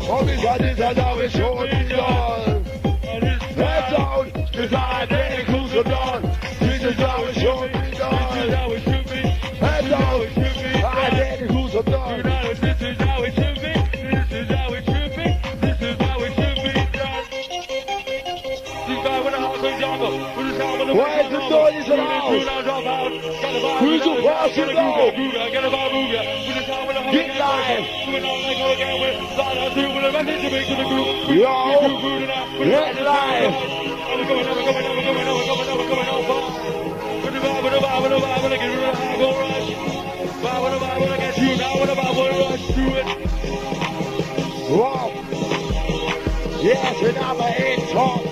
Oh, because this is how it should be done. Head down, cause I didn't cruise the dawn. This is how it should be done. Head down, I didn't cruise the dawn. This is how it should be. This is how it should be. This is how it should be done. This guy with a house of jungle. Where's the noise in the house? Who's the boss in the house? Get live. Yo, get live. Wow. Yes, and I'm a head talk.